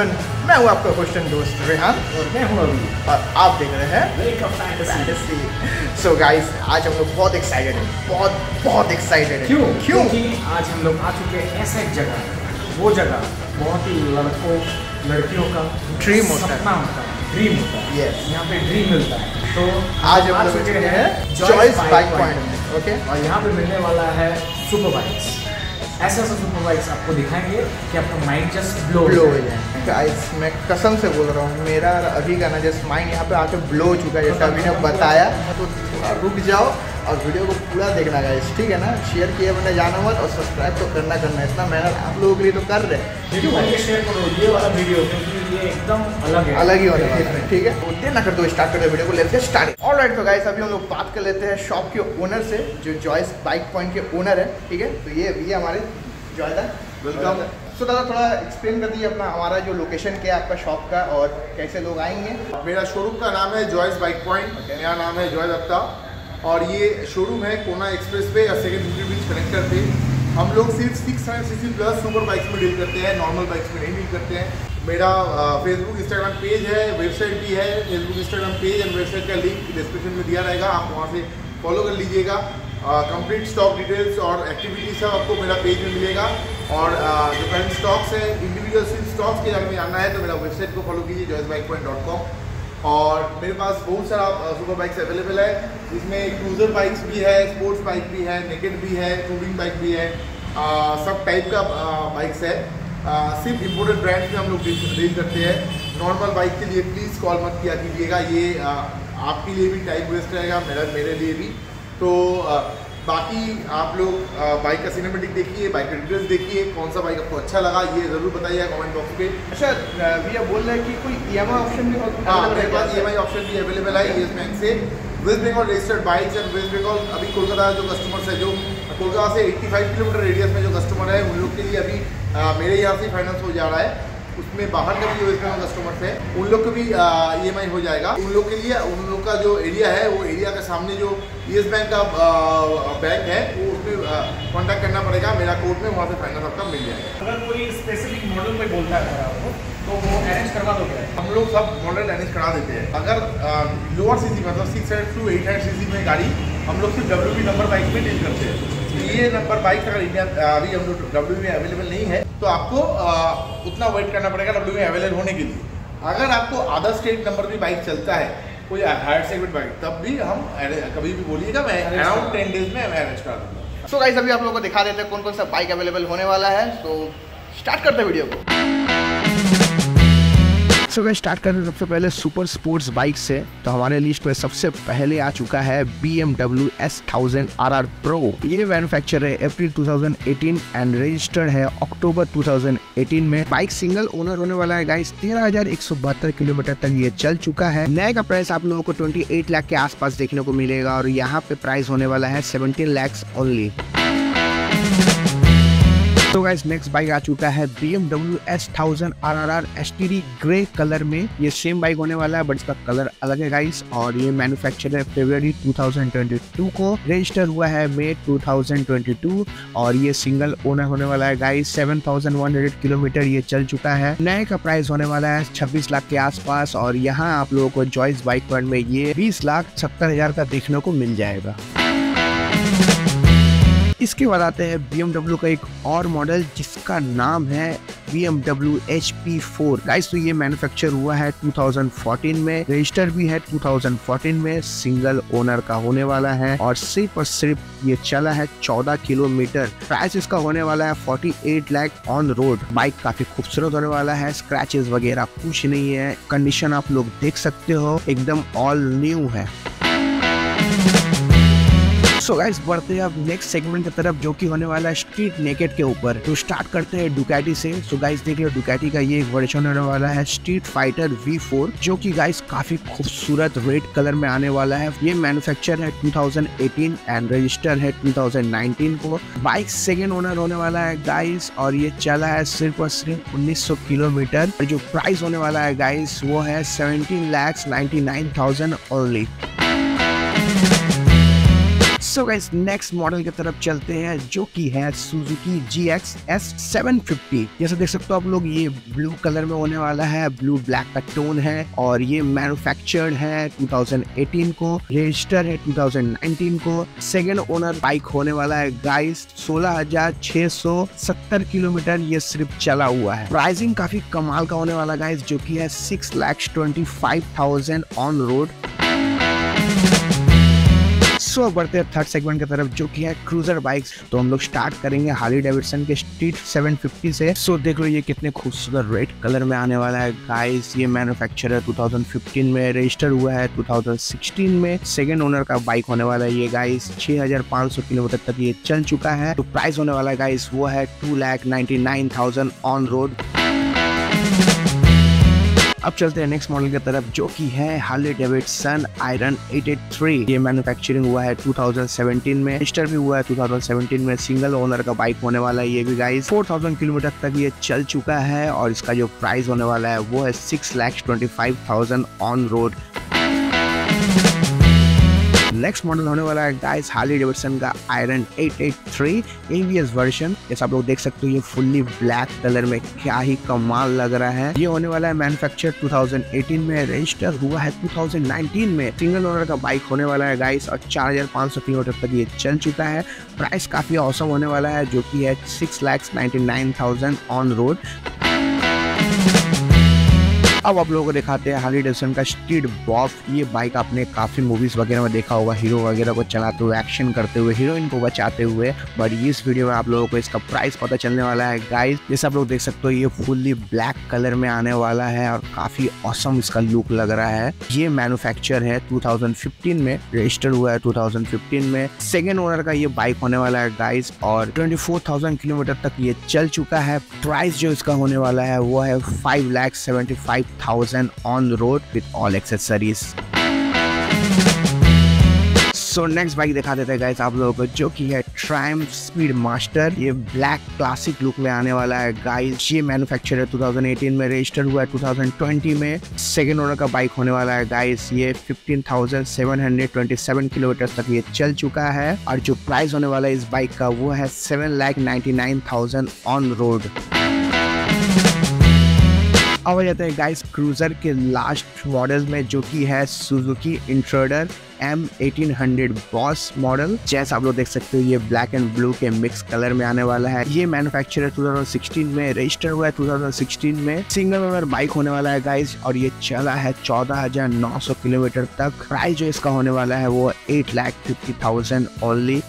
Gentleman, मैं हूँ आपका क्वेश्चन दोस्त रेहान और मैं हूँ अभी, और आप देख रहे हैं सो गाइस, आज हम लोग बहुत एक्साइटेड हैं, बहुत एक्साइटेड हैं। क्योंकि आज हम लोग आ चुके हैं ऐसा एक जगह, वो जगह बहुत ही लड़कों लड़कियों का ड्रीम होता है, ड्रीम होता है। Yes. यहाँ पे ड्रीम मिलता है। तो आज हम लोग चुके हैं चॉइस बाइक पॉइंट में। ओके, और यहाँ पे मिलने वाला है सुपर बाइक्स। ऐसा सुपर बाइक्स आपको दिखाएंगे कि आपका माइंड जस्ट ब्लो हो जाए। गाइस, मैं कसम से बोल रहा हूँ, मेरा अभी का ना जस्ट माइंड यहाँ पे आके ब्लो हो चुका है, जैसा अभी ने बताया। तो रुक जाओ और वीडियो को पूरा देखना गाइस, ठीक है ना। शेयर किए मैंने जाना मत, और सब्सक्राइब तो करना है। इतना मेहनत आप लोगों के लिए तो कर रहे हैं। शेयर करो ये वाला वीडियो, क्योंकि ये एकदम अलग ही होने वाला है, ठीक है। तो देर ना कर दो, स्टार्ट करते वीडियो को, लेते हैं स्टार्ट। ऑलराइट, तो गाइस अभी हम लोग बात कर लेते हैं शॉप के ओनर से, जो चॉइस बाइक पॉइंट के ओनर है, ठीक है। तो ये हमारे जॉयदा, वेलकम। सो दादा, थोड़ा एक्सप्लेन कर दीजिए अपना, हमारा जो लोकेशन क्या है आपका शॉप का, और कैसे लोग आएंगे। मेरा शोरूम का नाम है जॉयस बाइक पॉइंट। मेरा नाम है जॉय दत्ता, और ये शोरूम है कोना एक्सप्रेस वे और सेकेंड ब्यूटी ब्रिज कनेक्ट करते। हम लोग सिर्फ 600cc प्लस सुपर बाइक्स में डील करते हैं, नॉर्मल बाइक्स में नहीं डील करते हैं। मेरा फेसबुक इंस्टाग्राम पेज है, वेबसाइट भी है। Facebook Instagram page and website का लिंक डिस्क्रिप्शन में दिया रहेगा, आप वहाँ से फॉलो कर लीजिएगा। कंप्लीट स्टॉक डिटेल्स और एक्टिविटीज सब आपको मेरा पेज में मिलेगा। और जो करंट स्टॉक्स है, इंडिविजुअल स्टॉक्स के अगर में जानना है तो मेरा वेबसाइट को फॉलो कीजिए joysbikepoint.com। और मेरे पास बहुत सारा सुपर बाइक्स अवेलेबल है, जिसमें क्रूजर बाइक्स भी है, स्पोर्ट्स बाइक भी है, नेकेड भी है, टूरिंग बाइक भी है, सब टाइप का बाइक्स है। सिर्फ इम्पोर्टेड ब्रांड्स में हम लोग डील करते हैं। नॉर्मल बाइक के लिए प्लीज़ कॉल मत किया कीजिएगा, ये आपके लिए भी टाइम वेस्ट रहेगा, मेरे लिए भी। तो बाकी आप लोग बाइक का सिनेमेटिक देखिए, बाइक का डिटेल्स देखिए, कौन सा बाइक आपको अच्छा लगा ये ज़रूर बताइएगा कमेंट बॉक्स पे। अच्छा, भैया बोल रहे हैं कि कोई EMI ऑप्शन भी होता है? हाँ, मेरे पास EMI ऑप्शन भी अवेलेबल है येस बैंक से। West Bengal registered bikes and West Bengal, अभी कोलकाता जो कस्टमर्स है, जो कोलकाता से 85 किलोमीटर रेडियस में जो कस्टमर है, उन लोग के लिए अभी मेरे यहाँ से फाइनेंस हो जा रहा है। उसमें बाहर का भी जो वेस्ट बंगाल कस्टमर्स है, उन लोग को भी EMI हो जाएगा। उन लोग के लिए, उन लोग का जो एरिया है, वो एरिया के सामने जो येस बैंक का बैंक है, वो उसमें कॉन्टैक्ट करना पड़ेगा मेरा कोड में, वहाँ से फाइनेंस आपका मिल जाएगा। अगर कोई स्पेसिफिक मॉडल कोई बोलता है आपको, तो वो अरेंज करवा दोगे? हम लोग सब मॉडल अरेंज करा देते हैं। अगर लोअर सीसी मतलब 600 to 800 सीसी में गाड़ी, हम लोग सिर्फ WB नंबर बाइक में डील करते हैं। ये नंबर बाइक अगर इंडिया अभी हम लोग WB में अवेलेबल नहीं है, तो आपको उतना वेट करना पड़ेगा WB में अवेलेबल होने के लिए। अगर आपको अदर स्टेट नंबर भी बाइक चलता है, कोई हायर सेगमेंट बाइक, तब भी हम कभी भी बोलिएगा, मैं अराउंड 10 डेज में अरेंज करा दूँगा। सो गाइस, अभी आप लोगों को दिखा देते हैं कौन कौन सा बाइक अवेलेबल होने वाला है। तो स्टार्ट करते हैं वीडियो को। सो गाइस, स्टार्ट करते हैं सबसे पहले सुपर स्पोर्ट्स बाइक से। तो हमारे लिस्ट में सबसे पहले आ चुका है BMW S1000 RR Pro। ये मैन्युफैक्चर है अप्रैल 2018 एंड रजिस्टर्ड है अक्टूबर 2018 में। बाइक सिंगल ओनर होने वाला है गाइस। 13,172 किलोमीटर तक ये चल चुका है। नए का प्राइस आप लोगों को 28 लाख के आसपास देखने को मिलेगा, और यहाँ पे प्राइस होने वाला है 17 लाख ओनली। तो गाइस, नेक्स्ट बाइक आ चुका है BMW S1000 RRR STD grey colour में। ये सेम बाइक होने वाला है, बट इसका कलर अलग है गाइस। और ये मैन्युफैक्चर है फरवरी 2022 को, रजिस्टर हुआ है मई 2022, और ये सिंगल ओनर होने वाला है गाइस। 7,100 किलोमीटर ये चल चुका है। नए का प्राइस होने वाला है 26 लाख के आसपास, और यहाँ आप लोगों को जॉइस बाइक पॉइंट में ये 20,70,000 का देखने को मिल जाएगा। इसके बाद आते हैं BMW का एक और मॉडल, जिसका नाम है BMW HP4 गाइस। तो ये मैन्युफैक्चर हुआ है 2014 में, रजिस्टर भी है 2014 में, सिंगल ओनर का होने वाला है, और सिर्फ ये चला है 14 किलोमीटर। प्राइस इसका होने वाला है 48 लाख ऑन रोड। बाइक काफी खूबसूरत होने वाला है, स्क्रैचेस वगैरह कुछ नहीं है, कंडीशन आप लोग देख सकते हो, एकदम ऑल न्यू है। सो गाइस, बढ़ते हैं अब नेक्स्ट सेगमेंट की तरफ, जो कि होने वाला है स्ट्रीट नेकेड के ऊपर। तो स्टार्ट करते हैं डुकाटी से। सो गाइस, देखिए डुकाटी का ये एक वर्जन होने वाला है स्ट्रीट फाइटर V4, जो कि गाइस काफी खूबसूरत रेड कलर में आने वाला है। ये मैन्युफैक्चर है 2018 एंड रजिस्टर है 2019 को। बाइक सेकेंड ओनर होने वाला है गाइस, और ये चला है सिर्फ और सिर्फ 1900 किलोमीटर। जो प्राइस होने वाला है गाइस, वो है 17,99,000 only. So guys next model की तरफ चलते हैं जो कि है सुजुकी GX S750। जैसे देख सकते हो आप लोग, ये ब्लू कलर में होने वाला है, ब्लू ब्लैक का टोन है और ये मैन्युफैक्चर्ड है 2018 को, रजिस्टर है 2019 को। सेकेंड ओनर बाइक होने वाला है गाइस। 16,670 किलोमीटर ये सिर्फ चला हुआ है। प्राइसिंग काफी कमाल का होने वाला गाइस, जो कि है 6,25,000 ऑन रोड। सो बढ़ते हैं थर्ड सेगमेंट की तरफ जो कि है क्रूजर बाइक्स। तो हम लोग स्टार्ट करेंगे हार्ली डेविडसन के स्ट्रीट 750 से। सो देख लो ये कितने खूबसूरत रेड कलर में आने वाला है गाइस। ये मैन्युफैक्चर है 2015 में, रजिस्टर हुआ है 2016 में। सेकेंड ओनर का बाइक होने वाला है ये गाइस। 6,500 किलोमीटर तक ये चल चुका है। तो प्राइस होने वाला है गाइस वो है 2,99,000 ऑन रोड। अब चलते हैं नेक्स्ट मॉडल की तरफ जो कि है हार्ली डेविडसन आयरन 883। ये मैन्युफैक्चरिंग हुआ है 2017 में, रजिस्टर भी हुआ है 2017 में। सिंगल ओनर का बाइक होने वाला है ये भी गाइस। 4,000 किलोमीटर तक ये चल चुका है और इसका जो प्राइस होने वाला है वो है 6,25,000 ऑन रोड। नेक्स्ट मॉडल होने वाला है गाइस हार्ली डेविडसन का आयरन 883 ABS वर्जन। जैसा आप लोग देख सकते हो ये फुल्ली ब्लैक कलर में क्या ही कमाल लग रहा है। ये होने वाला है मैन्युफैक्चर 2018 में, रजिस्टर हुआ है 2019 में। सिंगल ओनर का बाइक होने वाला है गाइस और 4,500 किलोमीटर तक ये चल चुका है। प्राइस काफी औसम होने वाला है जो कि है 6,99,000 ऑन रोड। अब आप लोगों को दिखाते हैं हार्ली डेविडसन का स्ट्रीट बॉब। ये बाइक आपने काफी मूवीज वगैरह में देखा होगा, हीरो वगैरह को चलाते हुए, एक्शन करते हुए, हीरोइन को बचाते हुए। बट इस वीडियो में आप लोगों को इसका प्राइस पता चलने वाला है गाइस। जैसे आप लोग देख सकते हो ये फुल्ली ब्लैक कलर में आने वाला है और काफी ऑसम इसका लुक लग रहा है। ये मैन्युफैक्चर है 2015 में, रजिस्टर हुआ है 2015 में। सेकेंड ओनर का ये बाइक होने वाला है गाइस और 24,000 किलोमीटर तक ये चल चुका है। प्राइस जो इसका होने वाला है वो है 5,75,000 on road with all accessories. So next bike दिखा देते हैं गाइस आप लोगों को जो कि है ट्रायम्फ स्पीड मास्टर। ये ब्लैक क्लासिक लुक में आने वाला है गाइस। ये मैन्युफैक्चर है 2018 में, रजिस्टर हुआ है 2020 में। सेकेंड ओनर का बाइक होने वाला है गाइस। ये 15,727 किलोमीटर तक ये चल चुका है और जो प्राइस होने वाला है इस बाइक का वो है 7,99,000 ऑन रोड। अब आ जाते हैं गाइस क्रूजर के लास्ट मॉडल में जो कि है Suzuki intruder M1800 boss model. जैसा आप लोग देख सकते हो ये ब्लैक एंड ब्लू के मिक्स कलर में आने वाला है। ये मैन्युफैक्चर है 2016 में, रजिस्टर हुआ है 2016 में। सिंगल ओनर बाइक होने वाला है गाइस और ये चला है 14,900 किलोमीटर तक। प्राइस जो इसका होने वाला है वो 8,50,000 ओनली।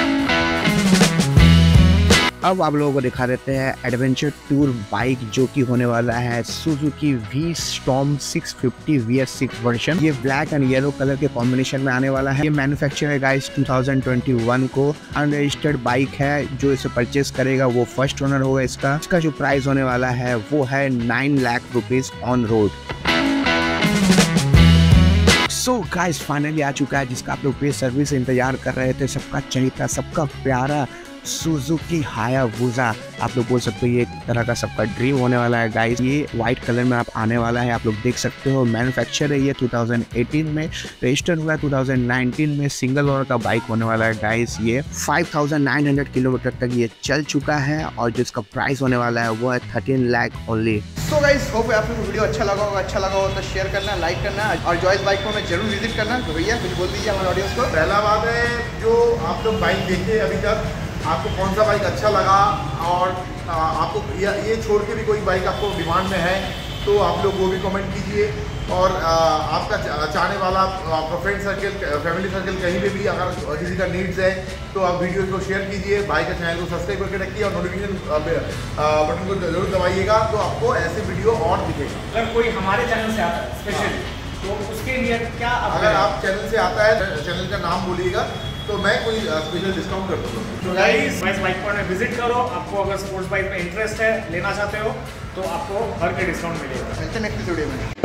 अब आप लोगों को दिखा देते हैं एडवेंचर टूर बाइक जो कि होने वाला है सुजुकी V-Storm 650 VS6 वर्जन। ये ब्लैक एंड येलो कलर के कॉम्बिनेशन में आने वाला है। ये मैन्युफैक्चर है गाइस 2021 को। अनरजिस्टर्ड बाइक है, जो इसे परचेस करेगा वो फर्स्ट ओनर होगा इसका। इसका जो प्राइस होने वाला है वो है 9 lakh rupees on road. So guys finally आ चुका है जिसका आप लोग पे सर्विस से इंतजार कर रहे थे। सबका चहिता, सबका प्यारा सुजुकी हायाबुसा। आप लोग बोल सकते हो ये एक तरह का सबका ड्रीम होने वाला है गाइस। ये व्हाइट कलर में आप आने वाला है, आप लोग देख सकते हो। मैन्युफैक्चर है ये 2018 में, रजिस्टर हुआ है 2019 में। सिंगल ओनर का बाइक होने वाला है गाइस। ये 5,900 किलोमीटर तक ये चल चुका है और जिसका प्राइस होने वाला है वो है 13 लाख ओनली। तो गाइस होप आपको वीडियो अच्छा लगा होगा तो शेयर करना, लाइक करना और जॉयस बाइक को मैं जरूर विजिट करना। तो भैया कुछ बोल दीजिए हमारे ऑडियंस को। पहला बात है जो आप लोग बाइक देखे अभी तक, आपको कौन सा बाइक अच्छा लगा और आपको ये छोड़ के भी कोई बाइक आपको डिमांड में है तो आप लोग वो भी कमेंट कीजिए। और आपका चाहने वाला आपका फ्रेंड सर्कल, फैमिली सर्कल कहीं पे भी अगर किसी का नीड्स है तो आप वीडियो को शेयर कीजिए, भाई का चैनल को सब्सक्राइब करके रखिए और नोटिफिकेशन बटन को जरूर दबाइएगा तो आपको ऐसे वीडियो और दिखेगा। अगर कोई हमारे चैनल से आता है स्पेशल तो उसके लिए क्या अगर आप चैनल से आता है चैनल का नाम बोलिएगा तो मैं कोई स्पेशल डिस्काउंट कर दूँगा। तो गाइस बाइक पॉइंट में विजिट करो। आपको अगर स्पोर्ट्स बाइक में इंटरेस्ट है, लेना चाहते हो तो आपको हर के डिस्काउंट मिलेगा। नेक्स्ट वीडियो में।